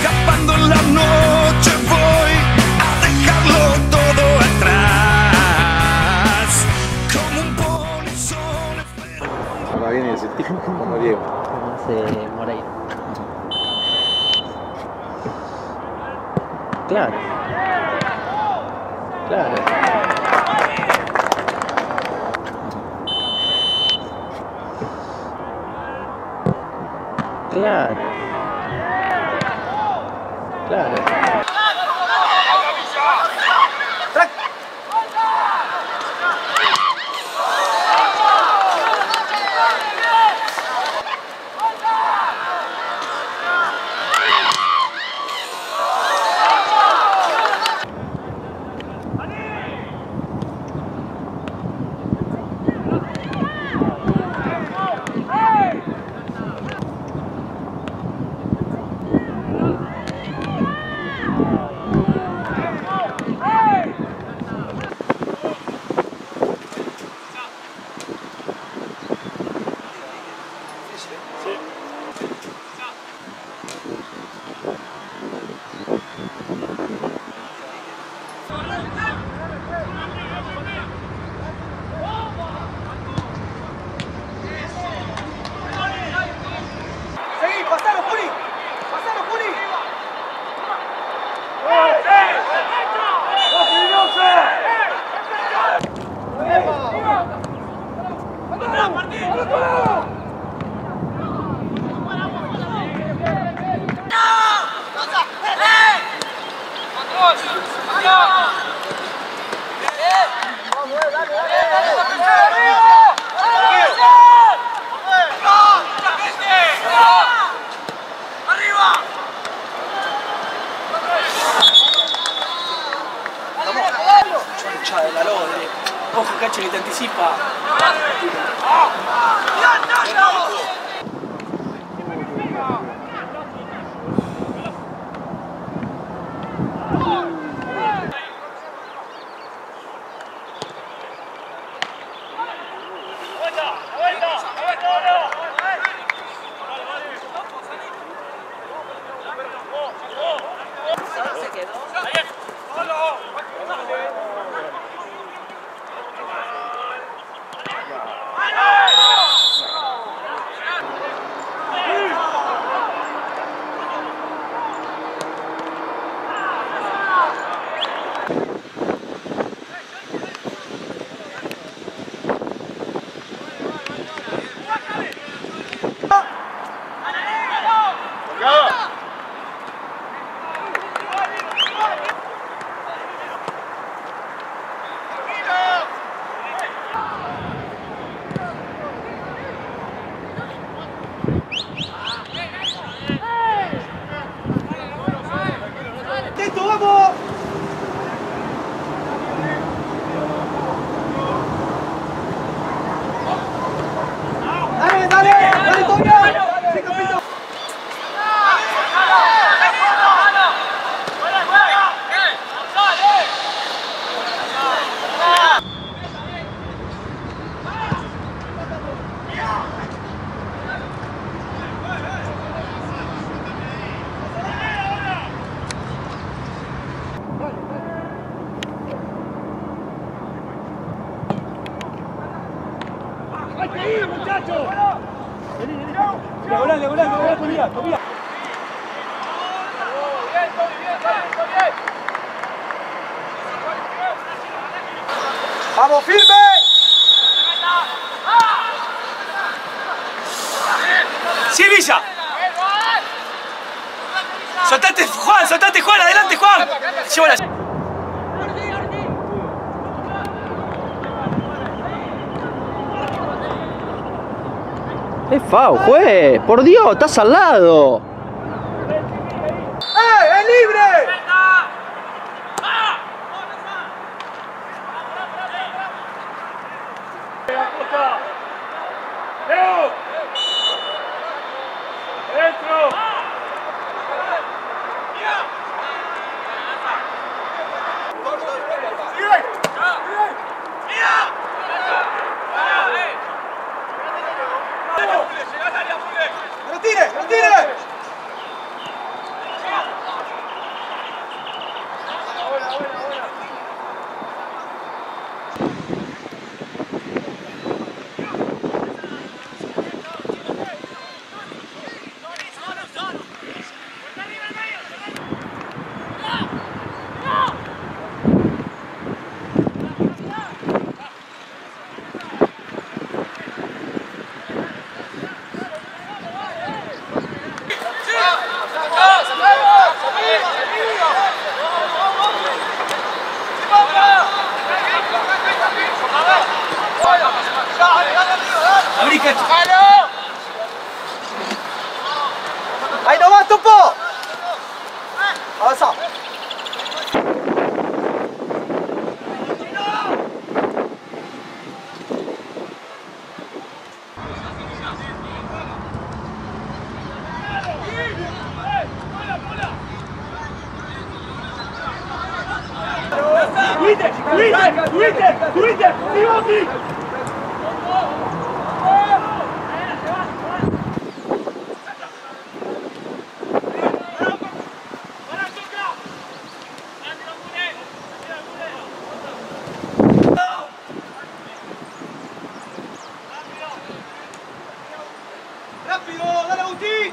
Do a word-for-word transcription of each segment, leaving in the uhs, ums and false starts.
escapando en la noche, voy a dejarlo todo atrás, como un polizón. Ahora viene ese tipo como Diego. Hace Moreira. Claro. Claro. Claro. Claro. De la Lodre. Ojo, cacho, que te anticipa. Se quedó. ¡Hay que ir, muchachos! ¡Diagonal, diagonal, diagonal, Tobías, Tobías! ¡Bien, Tobi, bien, bien, bien! ¡Vamos, firme! ¡Sí, Villa! ¡Soltate, Juan! ¡Soltate, Juan! ¡Adelante, Juan! Lleva la... Es foul, juez. Por Dios, estás al lado. ¡Eh, es libre! ¡Leo! ¡Dentro! ¡Sigue! ¡No tire! ¡No tire! ¡Subite! ¡Subite! ¡Subite! ¡Pivoti! ¡Rápido! ¡Dale, Agustín!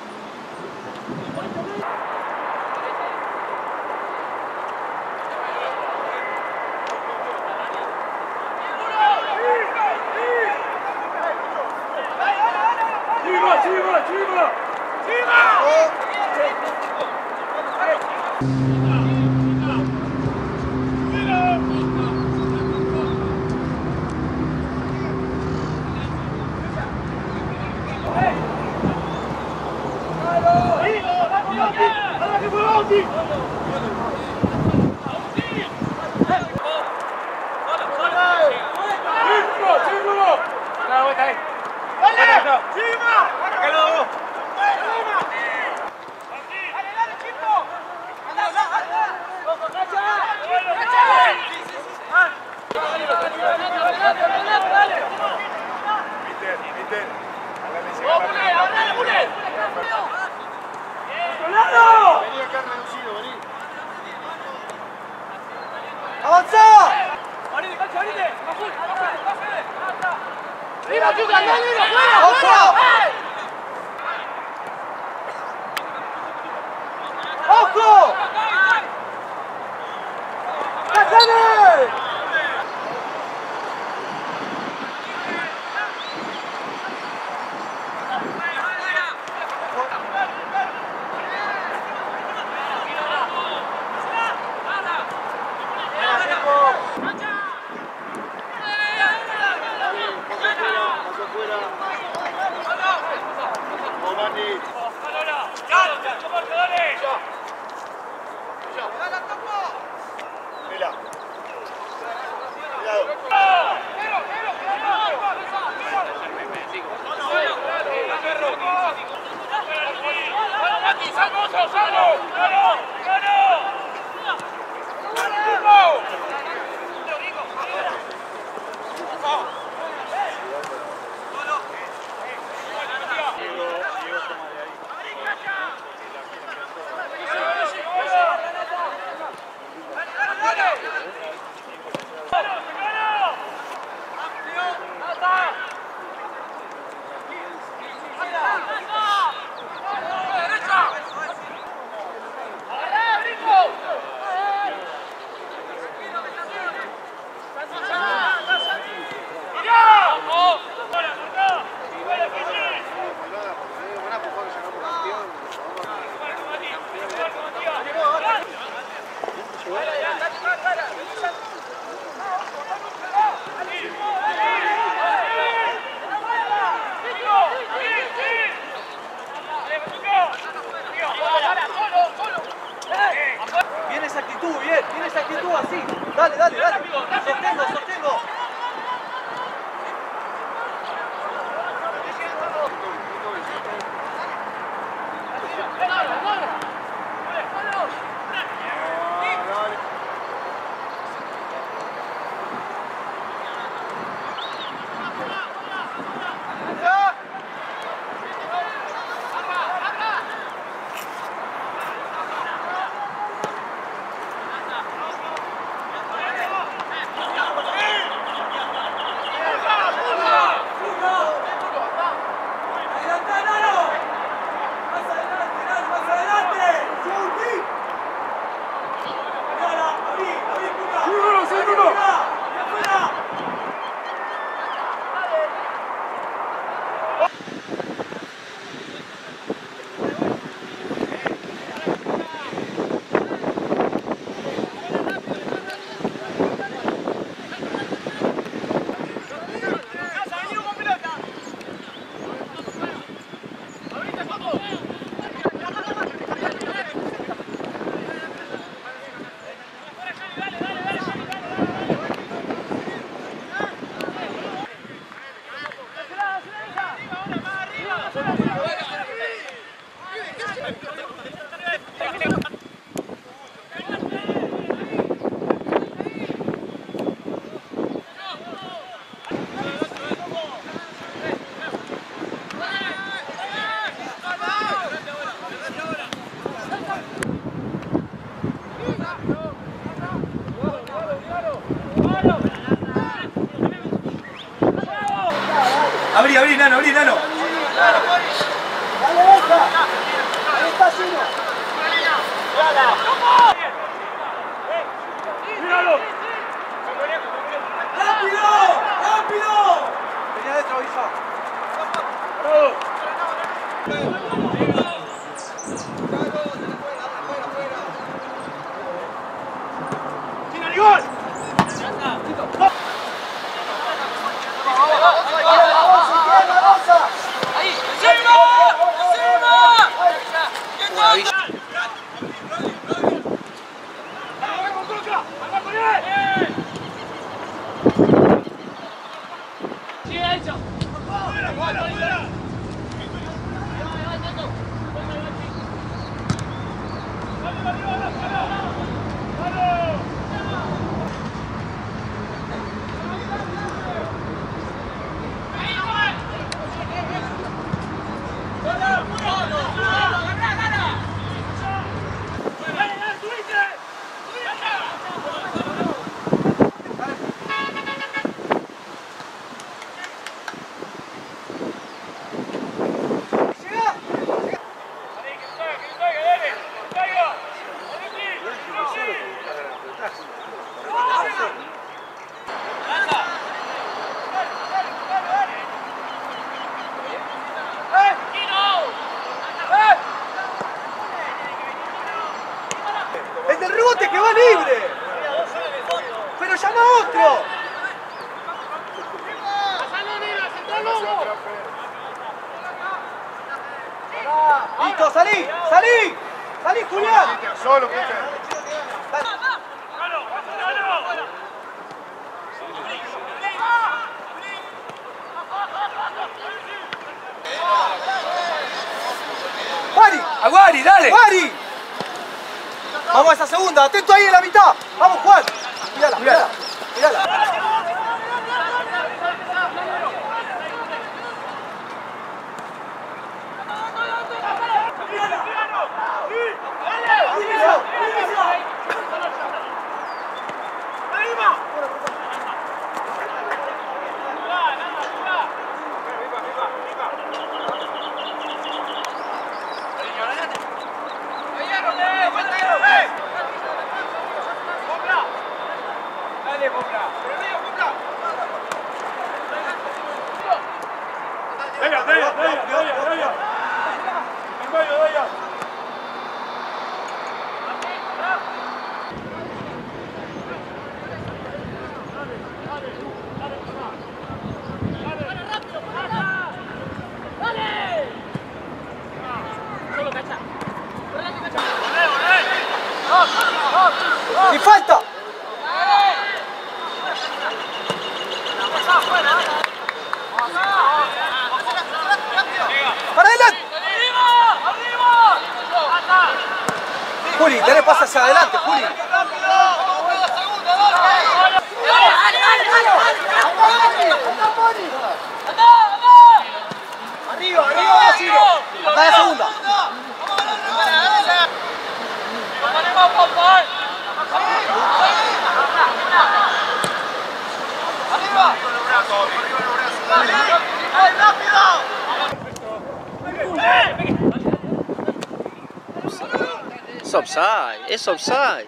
¡Chiva, chiva, chiva! ¡Avanzá! ¡Arriba, Chuca! ¡Dale, fuera, ¡Ojo! ¡Ojo! ¡Casale! Viene esa actitud, bien, viene esa actitud así. Dale, dale, dale. Sostengo, sostengo. Abrí, abrí, Nano, abrí, Nano. Dale, esa. Ahí está, Sino. ¡Míralo! ¡Rápido! ¡Rápido! Venía adentro, Isa. ¡Tira, Rigol! ¡Ahí! ¡Encima! ¡Encima! ¡El del rebote que va libre! ¡Pero llama a otro! ¡Listo, salí! ¡Salí! ¡Salí, Julián! Solo, ¡Guari! ¡Aguari, dale! ¡Guari! Vamos a esa segunda, atento ahí en la mitad. Vamos, Juan. Mírala, mírala, mírala. ¡Daya, daya, daya, daya, daya! ¡En medio, daya! ¡Y falta! ¡Para adelante! Juli, tenés pase hacia adelante, Juli. Arriba, arriba, Ciro. Acá la segunda. Arriba. Es offside, es offside.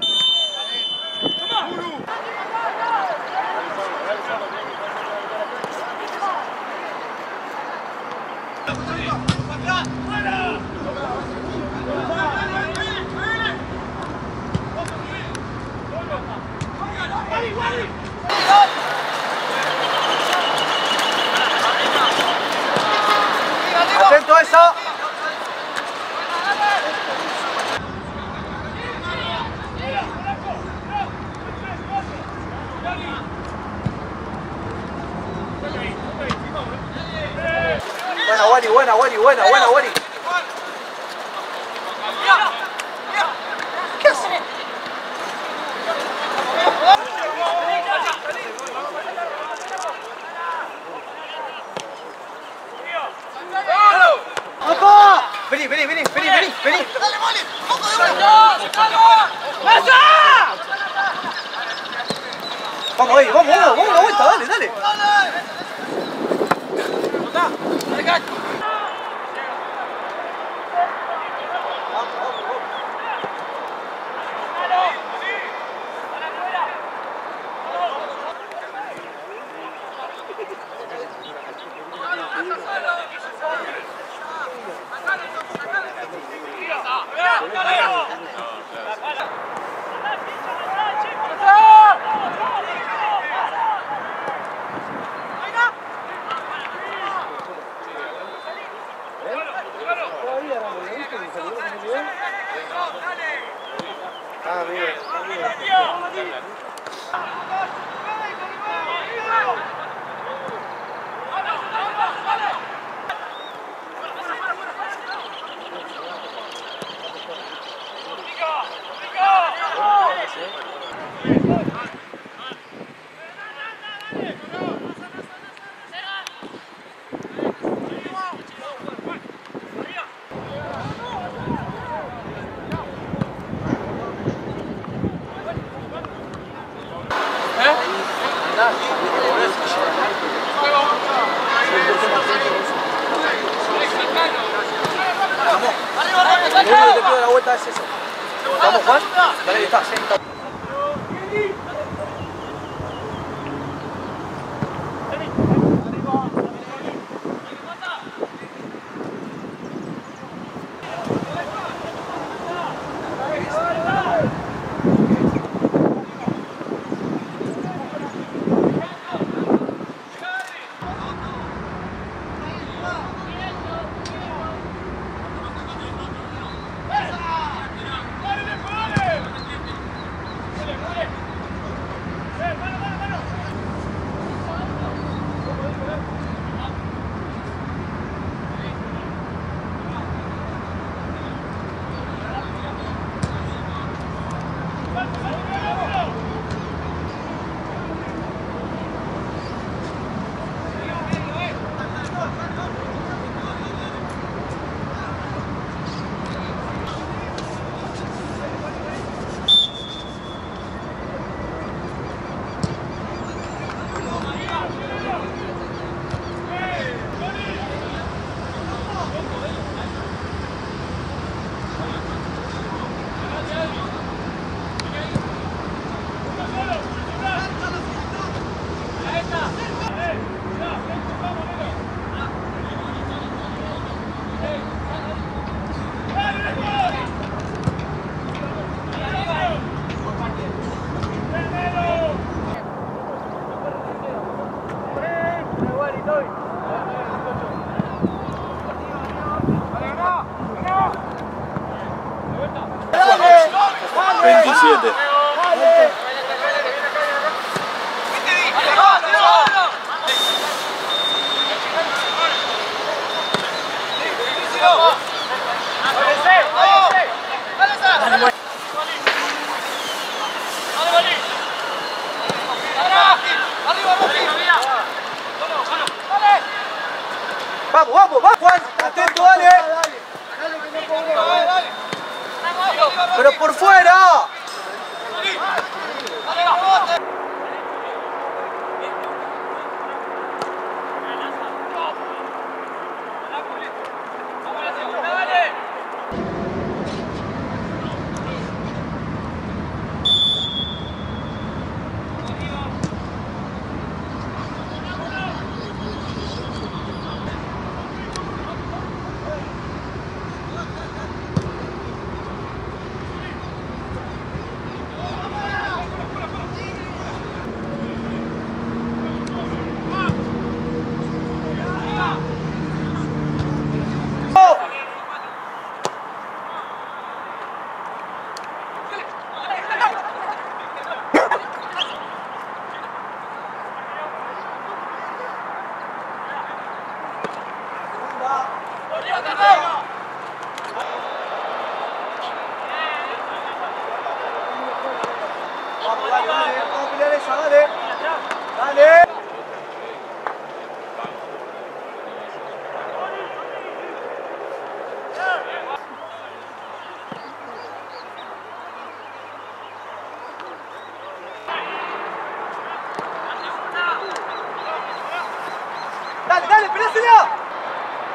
Atento a esa. Buena, Wari, buena, Wari, buena, buena, Wari. ¿Qué hace? ¡Papá! Vení, vení, vení, vení, vení, vení. ¡Dale, Moli! ¡Poco de vuelta! Vamos ahí, vamos, vamos, vamos la vuelta, dale, dale. Ah, bien. Lo único que te pido de la vuelta es eso. ¿Vamos, Juan? Dale, está, sí, está. veintisiete. Vamos, vamos, vamos, Juan. Atento, dale. Pero por fuera. Vamos, dale, dale, vamos a pelear esa, dale. Dale. Dale, dale, peleásela.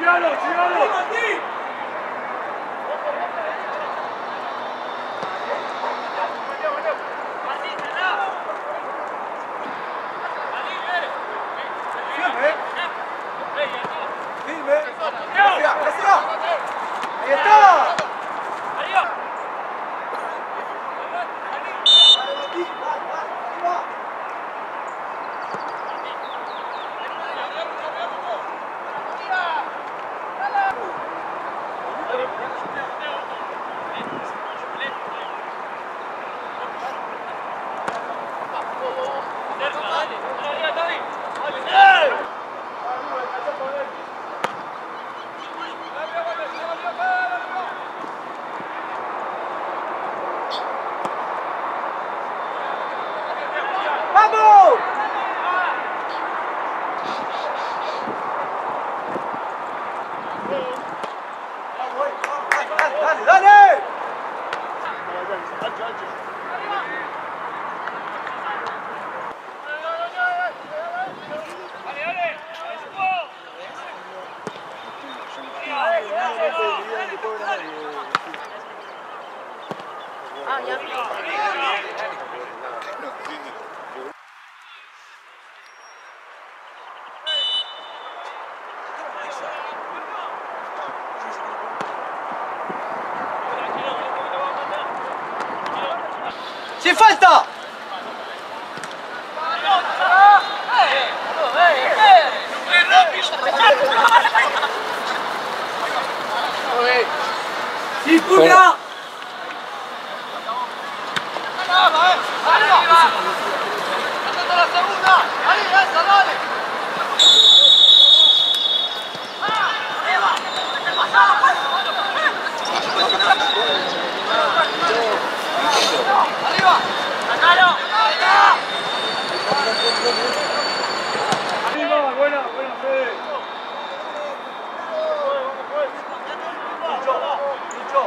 ¡Sigalo, sigalo! Firme. Firme. Gracias, gracias. Ahí está. ¡Vamos! ¡Dale, dale! Ah, ya. ¡Sin falta! ¡Sí, pulga! Arriba, buena, buena, Fede. Dicho, dicho.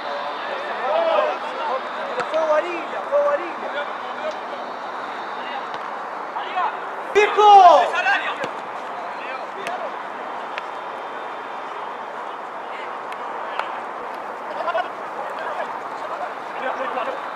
Fue varilla, fue varilla. ¡Viejo! Mira,